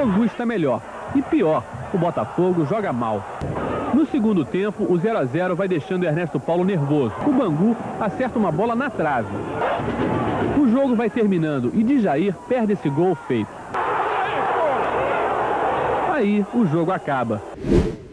Bangu está melhor. E pior, o Botafogo joga mal. No segundo tempo, o 0 a 0 vai deixando Ernesto Paulo nervoso. O Bangu acerta uma bola na trave. O jogo vai terminando e Djair perde esse gol feito. Aí o jogo acaba.